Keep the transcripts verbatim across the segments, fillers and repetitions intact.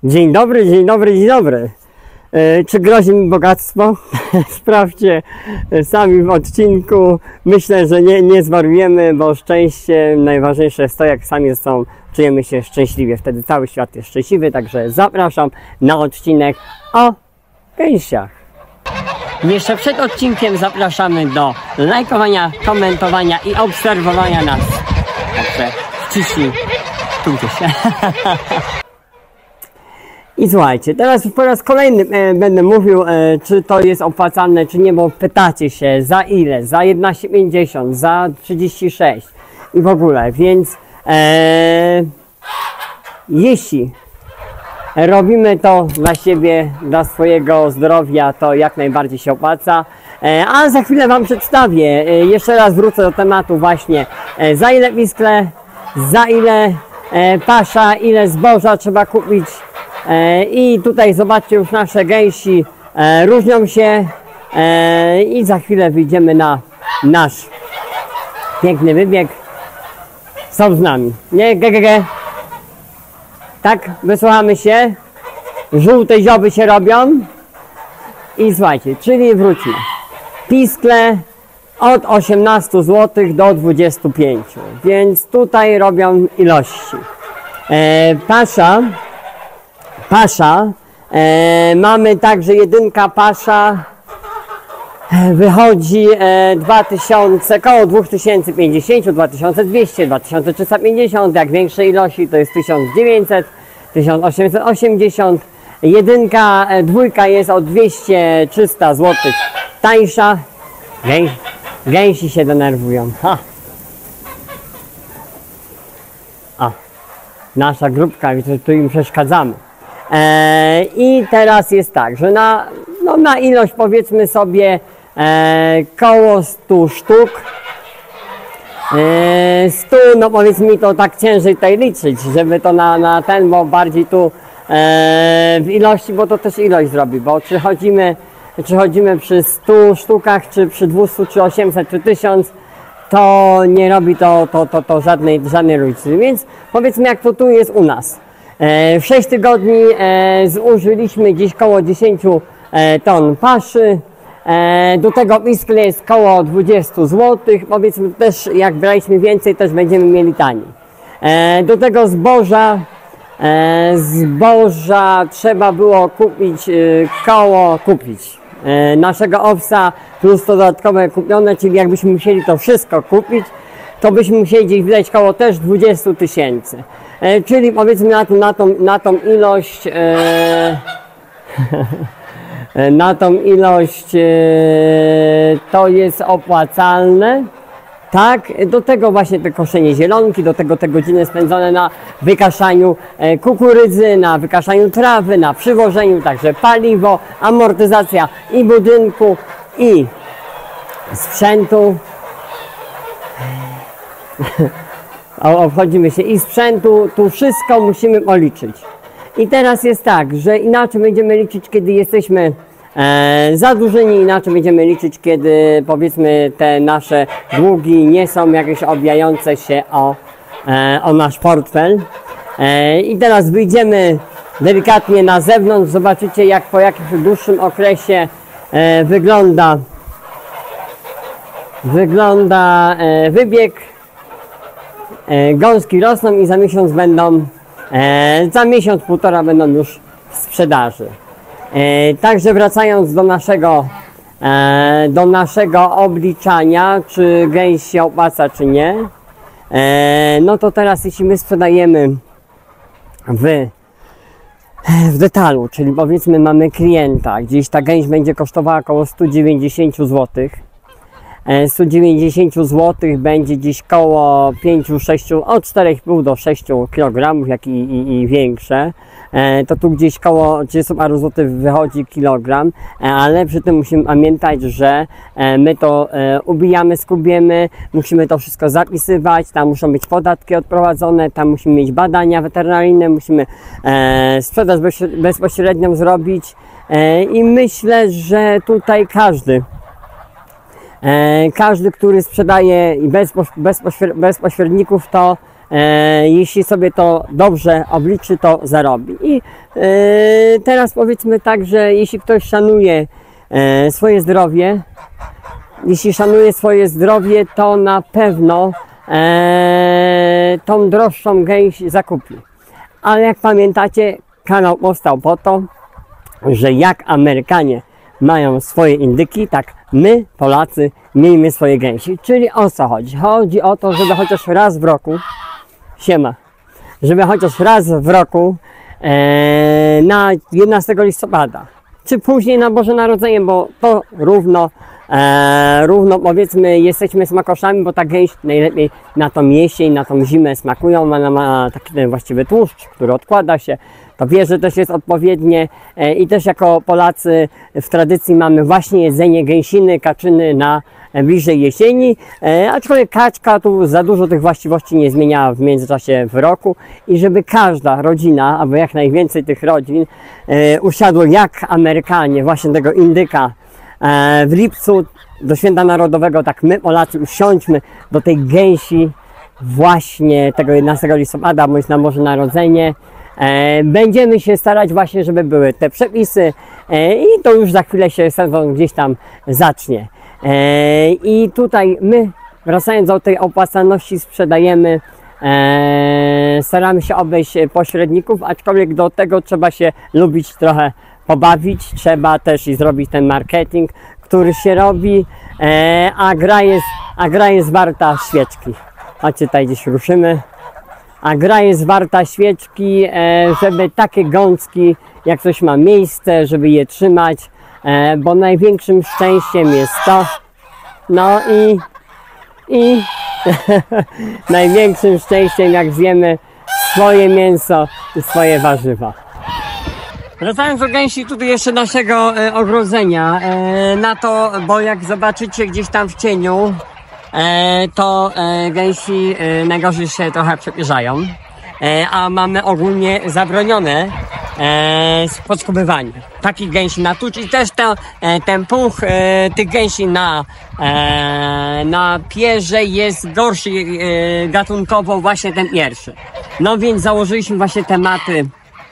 Dzień dobry, dzień dobry, dzień dobry. E, czy grozi mi bogactwo? Sprawdźcie sami w odcinku. Myślę, że nie, nie zwariujemy, bo szczęście najważniejsze jest to, jak sami są, czujemy się szczęśliwie. Wtedy cały świat jest szczęśliwy, także zapraszam na odcinek o gęsiach. Jeszcze przed odcinkiem zapraszamy do lajkowania, komentowania i obserwowania nas. Także wciśnij tu gdzieś. I słuchajcie, teraz po raz kolejny e, będę mówił, e, czy to jest opłacalne, czy nie, bo pytacie się za ile, za jedenaście pięćdziesiąt, za trzydzieści sześć i w ogóle, więc e, jeśli robimy to dla siebie, dla swojego zdrowia, to jak najbardziej się opłaca. E, a za chwilę Wam przedstawię, e, jeszcze raz wrócę do tematu właśnie, e, za ile piskle, za ile e, pasza, ile zboża trzeba kupić. E, I tutaj zobaczcie, już nasze gęsi e, różnią się e, i za chwilę wyjdziemy na nasz piękny wybieg. Są z nami, nie? Ge, ge, ge. Tak, wysłuchamy się. Żółte zioby się robią. I słuchajcie, czyli wróćmy. Piskle od osiemnastu złotych do dwudziestu pięciu, więc tutaj robią ilości. E, pasza Pasza, e, mamy także jedynka pasza, e, wychodzi e, dwa tysiące, koło dwa tysiące pięćdziesiąt, dwa tysiące dwieście, dwa tysiące trzysta pięćdziesiąt, jak większej ilości to jest tysiąc dziewięćset, tysiąc osiemset osiemdziesiąt, jedynka, e, dwójka jest o dwieście trzysta złotych tańsza, Gę, gęsi się denerwują, ha. A, nasza grupka, widzę, tu im przeszkadzamy. E, I teraz jest tak, że na, no na ilość powiedzmy sobie e, koło stu sztuk, e, stu, no powiedz mi to tak ciężej tutaj liczyć, żeby to na, na ten, bo bardziej tu e, w ilości, bo to też ilość zrobi, bo czy chodzimy, czy chodzimy przy stu sztukach, czy przy dwustu, czy osiemset, czy tysiąc, to nie robi to, to, to, to żadnej, żadnej różnicy, więc powiedzmy jak to tu jest u nas. W sześć tygodni e, zużyliśmy gdzieś koło dziesięć e, ton paszy, e, do tego piskle jest koło dwadzieścia złotych, powiedzmy też jak braliśmy więcej, też będziemy mieli taniej. E, do tego zboża, e, zboża trzeba było kupić e, koło, kupić e, naszego owsa plus to dodatkowe kupione, czyli jakbyśmy musieli to wszystko kupić, to byśmy musieli gdzieś wydać koło też dwadzieścia tysięcy. E, czyli powiedzmy na, to, na, tą, na tą ilość e, na tą ilość e, to jest opłacalne. Tak, do tego właśnie te koszenie zielonki, do tego te godziny spędzone na wykaszaniu e, kukurydzy, na wykaszaniu trawy, na przywożeniu, także paliwo, amortyzacja i budynku, i sprzętu. Obchodzimy się i sprzętu, tu wszystko musimy policzyć. I teraz jest tak, że inaczej będziemy liczyć, kiedy jesteśmy e, zadłużeni, inaczej będziemy liczyć, kiedy powiedzmy te nasze długi nie są jakieś obijające się o, e, o nasz portfel. E, I teraz wyjdziemy delikatnie na zewnątrz, zobaczycie jak po jakimś dłuższym okresie e, wygląda, wygląda e, wybieg. E, gąski rosną i za miesiąc będą, e, za miesiąc, półtora będą już w sprzedaży. E, także wracając do naszego, e, do naszego obliczania, czy gęś się opłaca, czy nie, e, no to teraz jeśli my sprzedajemy w, w detalu, czyli powiedzmy mamy klienta, gdzieś ta gęś będzie kosztowała około sto dziewięćdziesiąt złotych, sto dziewięćdziesiąt złotych będzie gdzieś koło pięć sześć, od czterech i pół do sześciu kilogramów, jak i, i, i większe. E, to tu gdzieś koło trzydziestu paru złotych wychodzi kilogram, e, ale przy tym musimy pamiętać, że e, my to e, ubijamy, skubiemy, musimy to wszystko zapisywać, tam muszą być podatki odprowadzone, tam musimy mieć badania weterynaryjne, musimy e, sprzedaż bezpośrednią zrobić e, i myślę, że tutaj każdy E, każdy, który sprzedaje i bez, bez, bez pośredników, to e, jeśli sobie to dobrze obliczy, to zarobi. I e, teraz powiedzmy tak, że jeśli ktoś szanuje e, swoje zdrowie, jeśli szanuje swoje zdrowie, to na pewno e, tą droższą gęś zakupi. Ale jak pamiętacie, kanał powstał po to, że jak Amerykanie mają swoje indyki, tak my, Polacy, miejmy swoje gęsi. Czyli o co chodzi? Chodzi o to, żeby chociaż raz w roku, siema, żeby chociaż raz w roku e, na jedenastego listopada, czy później na Boże Narodzenie, bo to równo, e, równo powiedzmy jesteśmy smakoszami, bo ta gęś najlepiej na tą jesień, na tą zimę smakują, ona ma taki ten właściwy tłuszcz, który odkłada się, to wieże też jest odpowiednie e, i też jako Polacy w tradycji mamy właśnie jedzenie gęsiny, kaczyny na e, bliżej jesieni, e, aczkolwiek kaczka tu za dużo tych właściwości nie zmienia w międzyczasie w roku i żeby każda rodzina, albo jak najwięcej tych rodzin e, usiadło jak Amerykanie właśnie tego indyka e, w lipcu do Święta Narodowego, tak my Polacy usiądźmy do tej gęsi właśnie tego jedenastego listopada, bądź na Boże Narodzenie. E, będziemy się starać właśnie, żeby były te przepisy e, i to już za chwilę się sezon gdzieś tam zacznie. E, I tutaj my, wracając do tej opłacalności, sprzedajemy, e, staramy się obejść pośredników, aczkolwiek do tego trzeba się lubić trochę pobawić, trzeba też i zrobić ten marketing, który się robi, e, a, gra jest, a gra jest warta świeczki. Chodźcie, tutaj gdzieś ruszymy. A gra jest warta świeczki, żeby takie gąski, jak coś ma miejsce, żeby je trzymać, bo największym szczęściem jest to, no i, i największym szczęściem, jak zjemy swoje mięso i swoje warzywa. Wracając do gęsi, tutaj jeszcze naszego ogrodzenia, na to, bo jak zobaczycie gdzieś tam w cieniu, E, to e, gęsi e, najgorzej się trochę przepierzają, e, a mamy ogólnie zabronione e, podskubywanie takich gęsi na tucz i też to, e, ten puch e, tych gęsi na, e, na pierze jest gorszy e, gatunkowo właśnie ten pierwszy. No więc założyliśmy właśnie tematy,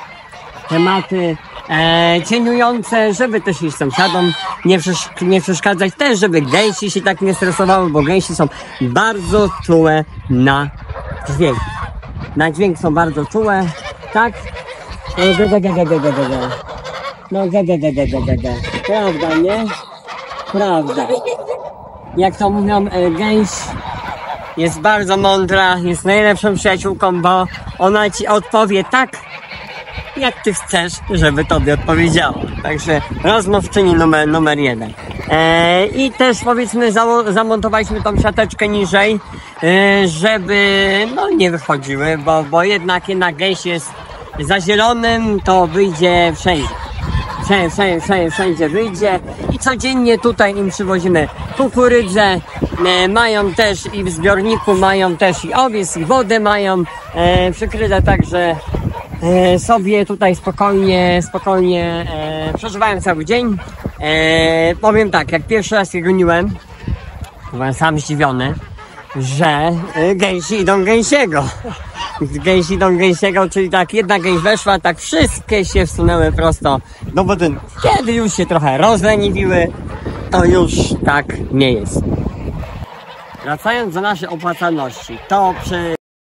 tematy E, cieniujące, żeby też ich sąsiadom nie, przesz nie przeszkadzać, też żeby gęsi się tak nie stresowały, bo gęsi są bardzo czułe na dźwięk. Na dźwięk są bardzo czułe, tak? No prawda, nie? Prawda. Jak to mówią, e, gęś jest bardzo mądra, jest najlepszą przyjaciółką, bo ona ci odpowie tak, jak ty chcesz, żeby tobie odpowiedziało. Także rozmówczyni numer, numer jeden. E, I też powiedzmy zamontowaliśmy tą siateczkę niżej, e, żeby no nie wychodziły, bo, bo jednak jedna gęś jest za zielonym, to wyjdzie wszędzie. Wszędzie, wszędzie, wszędzie, wszędzie wyjdzie i codziennie tutaj im przywozimy kukurydzę, e, mają też i w zbiorniku mają też i owiec, i wodę mają e, przykryte, także E, sobie tutaj spokojnie, spokojnie e, przeżywałem cały dzień. E, powiem tak, jak pierwszy raz je goniłem, byłem sam zdziwiony, że e, gęsi idą gęsiego. Gęsi idą gęsiego, czyli tak jedna gęś weszła, tak wszystkie się wsunęły prosto do budynku. Kiedy już się trochę rozleniwiły, to już tak nie jest. Wracając do naszej opłacalności, to przy...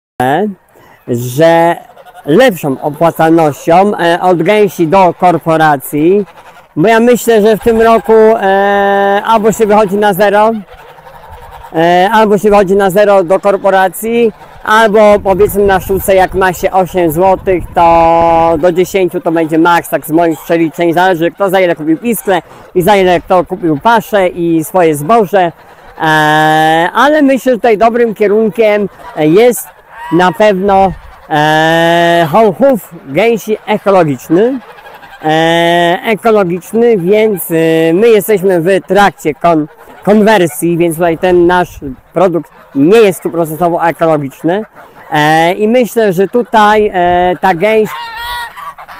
że lepszą opłacalnością e, od gęsi do korporacji, bo ja myślę, że w tym roku e, albo się wychodzi na zero, e, albo się wychodzi na zero do korporacji, albo powiedzmy na sztuce jak ma się osiem złotych, to do dziesięciu to będzie maks, tak z moich przeliczeń, zależy kto za ile kupił pisklę i za ile kto kupił paszę i swoje zboże, e, ale myślę, że tutaj dobrym kierunkiem jest na pewno E, chów gęsi ekologiczny, e, ekologiczny, więc e, my jesteśmy w trakcie kon, konwersji, więc tutaj ten nasz produkt nie jest stuprocentowo ekologiczny e, i myślę, że tutaj e, ta gęś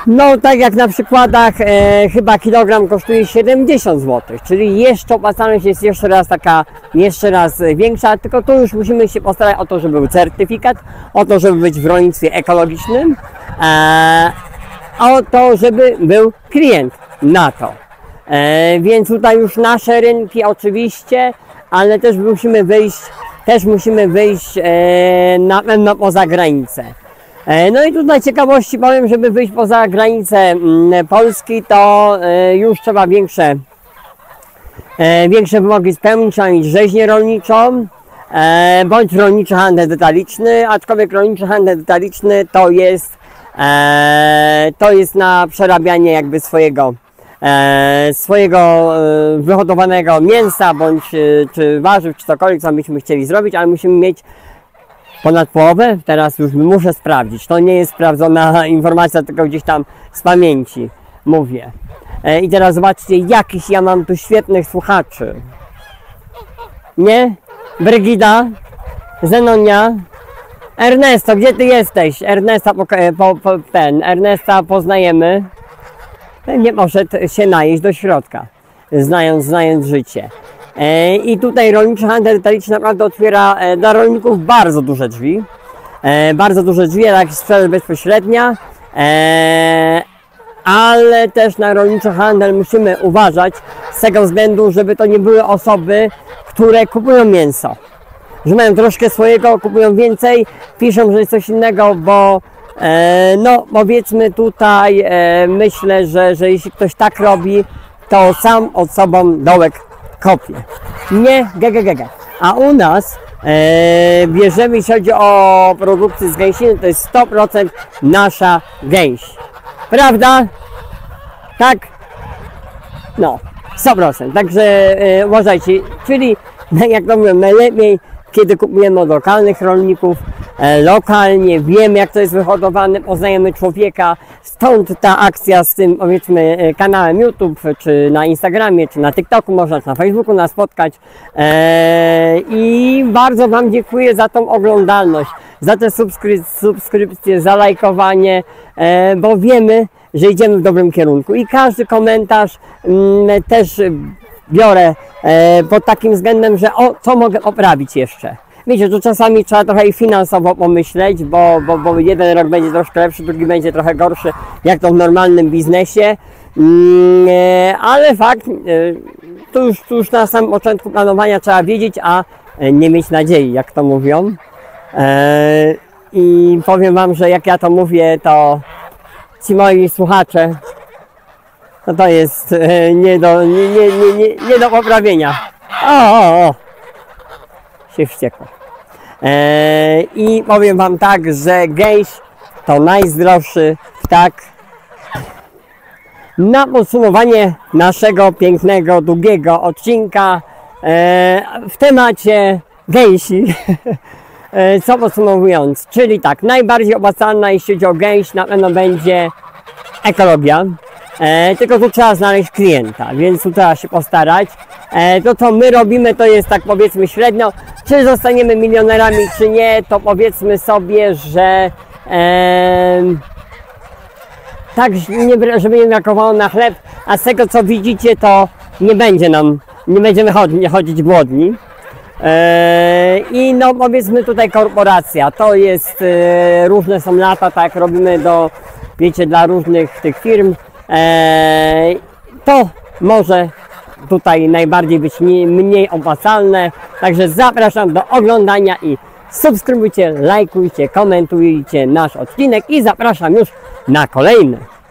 No tak jak na przykładach e, chyba kilogram kosztuje siedemdziesiąt złotych, czyli jeszcze opłacalność jest jeszcze raz taka, jeszcze raz większa, tylko tu już musimy się postarać o to, żeby był certyfikat, o to, żeby być w rolnictwie ekologicznym, e, o to, żeby był klient na to. E, więc tutaj już nasze rynki oczywiście, ale też musimy wyjść, też musimy wyjść e, na pewno poza granicę. No i tutaj ciekawości powiem, żeby wyjść poza granicę Polski, to już trzeba większe, większe wymogi spełnić, trzeba mieć rzeźnię rolniczą, bądź rolniczy handel detaliczny, aczkolwiek rolniczy handel detaliczny to jest, to jest na przerabianie jakby swojego, swojego wyhodowanego mięsa, bądź czy warzyw, czy cokolwiek, co byśmy chcieli zrobić, ale musimy mieć ponad połowę? Teraz już muszę sprawdzić. To nie jest sprawdzona informacja, tylko gdzieś tam z pamięci mówię. E, I teraz zobaczcie, jakiś ja mam tu świetnych słuchaczy. Nie? Brygida? Zenonia? Ernesto, gdzie ty jesteś? Ernesta, po, po, po, ten, Ernesta poznajemy. Nie poszedł się najeść do środka, znając, znając życie. I tutaj rolniczy handel detaliczny naprawdę otwiera dla rolników bardzo duże drzwi. Bardzo duże drzwi, jak sprzedaż bezpośrednia. Ale też na rolniczy handel musimy uważać z tego względu, żeby to nie były osoby, które kupują mięso. Że mają troszkę swojego, kupują więcej, piszą, że jest coś innego, bo no powiedzmy tutaj myślę, że, że jeśli ktoś tak robi, to sam od sobą dołek kopie. Nie, ge, ge, ge, ge. A u nas e, bierzemy, jeśli chodzi o produkcję z gęsiny, to jest sto procent nasza gęś. Prawda? Tak? No, sto procent. Także e, uważajcie. Czyli, jak to mówię, najlepiej, kiedy kupujemy od lokalnych rolników, e, lokalnie, wiemy jak to jest wyhodowane, poznajemy człowieka, stąd ta akcja z tym, powiedzmy, kanałem YouTube, czy na Instagramie, czy na TikToku, można na Facebooku nas spotkać. E, I bardzo Wam dziękuję za tą oglądalność, za te subskry subskrypcje, za lajkowanie, e, bo wiemy, że idziemy w dobrym kierunku i każdy komentarz mm, też biorę e, pod takim względem, że o, co mogę poprawić jeszcze. Wiecie, tu czasami trzeba trochę i finansowo pomyśleć, bo, bo, bo jeden rok będzie troszkę lepszy, drugi będzie trochę gorszy, jak to w normalnym biznesie. Mm, e, ale fakt, e, tu, już, tu już na samym początku planowania trzeba wiedzieć, a nie mieć nadziei, jak to mówią. E, I powiem Wam, że jak ja to mówię, to ci moi słuchacze, no to jest e, nie, do, nie, nie, nie, nie, nie do poprawienia. O, o, o. Się wściekło. E, I powiem Wam tak, że gęś to najzdrowszy ptak. Na podsumowanie naszego pięknego, długiego odcinka e, w temacie gęsi, e, co podsumowując, czyli tak, najbardziej opłacalna jeśli chodzi o gęś na pewno będzie ekologia. E, tylko tu trzeba znaleźć klienta, więc tu trzeba się postarać. E, to co my robimy to jest tak powiedzmy średnio, czy zostaniemy milionerami czy nie, to powiedzmy sobie, że e, tak, nie, żeby nie brakowało na chleb, a z tego co widzicie to nie będzie nam, nie będziemy chodzić, chodzić głodni. E, I no powiedzmy tutaj korporacja, to jest, e, różne są lata, tak robimy do, wiecie, dla różnych tych firm. Eee, to może tutaj najbardziej być mniej, mniej opłacalne, także zapraszam do oglądania i subskrybujcie, lajkujcie, komentujcie nasz odcinek i zapraszam już na kolejny.